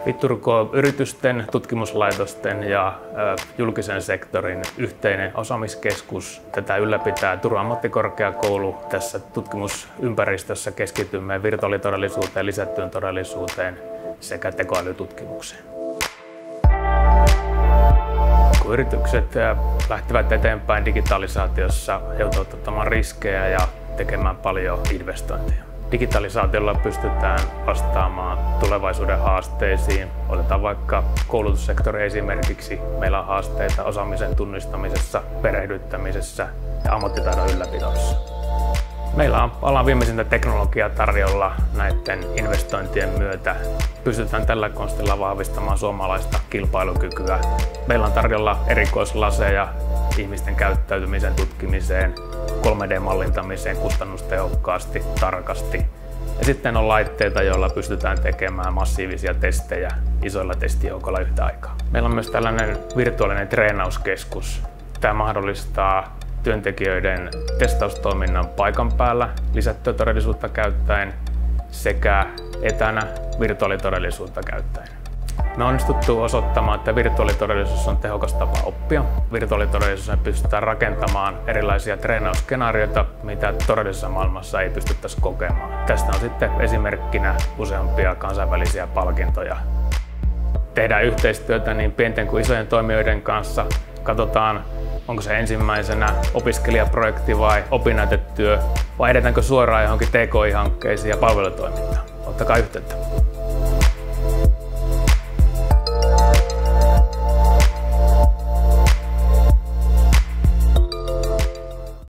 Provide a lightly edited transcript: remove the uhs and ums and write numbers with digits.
Vitturko on yritysten, tutkimuslaitosten ja julkisen sektorin yhteinen osaamiskeskus. Tätä ylläpitää Turun ammattikorkeakoulu. Tässä tutkimusympäristössä keskitymme virtuaalitodellisuuteen, lisättyyn todellisuuteen sekä tekoälytutkimukseen. Kun yritykset lähtevät eteenpäin digitalisaatiossa, he joutuvat ottamaan riskejä ja tekemään paljon investointeja. Digitalisaatiolla pystytään vastaamaan tulevaisuuden haasteisiin. Otetaan vaikka koulutussektori esimerkiksi. Meillä on haasteita osaamisen tunnistamisessa, perehdyttämisessä ja ammattitaidon ylläpidossa. Meillä on alan viimeisintä teknologiaa tarjolla näiden investointien myötä. Pystytään tällä konstilla vahvistamaan suomalaista kilpailukykyä. Meillä on tarjolla erikoislaseja ihmisten käyttäytymisen tutkimiseen, 3D-mallintamiseen kustannustehokkaasti, tarkasti. Ja sitten on laitteita, joilla pystytään tekemään massiivisia testejä isoilla testijoukoilla yhtä aikaa. Meillä on myös tällainen virtuaalinen treenauskeskus. Tämä mahdollistaa työntekijöiden testaustoiminnan paikan päällä lisättyä todellisuutta käyttäen sekä etänä virtuaalitodellisuutta käyttäen. Me on onnistuttu osoittamaan, että virtuaalitodellisuus on tehokas tapa oppia. Virtuaalitodellisuudessa pystytään rakentamaan erilaisia treenausskenaarioita, mitä todellisessa maailmassa ei pystyttäisi kokemaan. Tästä on sitten esimerkkinä useampia kansainvälisiä palkintoja. Tehdään yhteistyötä niin pienten kuin isojen toimijoiden kanssa. Katsotaan, onko se ensimmäisenä opiskelijaprojekti vai opinnäytetyö, vai edetäänkö suoraan johonkin TKI-hankkeisiin ja palvelutoimintaan. Ottakaa yhteyttä.